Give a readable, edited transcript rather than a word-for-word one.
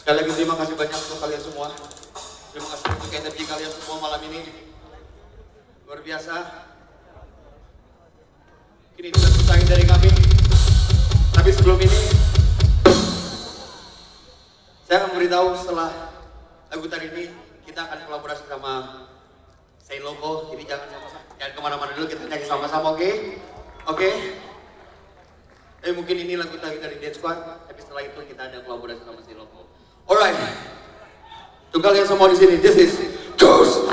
Sekali lagi terima kasih banyak untuk kalian semua. Terima kasih untuk energi kalian semua malam ini. Luar biasa. Ini sudah selesai dari kami. Tapi sebelum ini, saya akan memberitahu setelah lagu tadi ini kita akan kolaborasi sama Say Loco. Jadi jangan kemana-mana dulu, kita nyanyi sama-sama, oke? Oke? Mungkin ini lagu tadi dari Dead Squad, tapi setelah itu kita ada kolaborasi sama Say Loco. Alright, untuk kalian semua di sini, this is Ghost.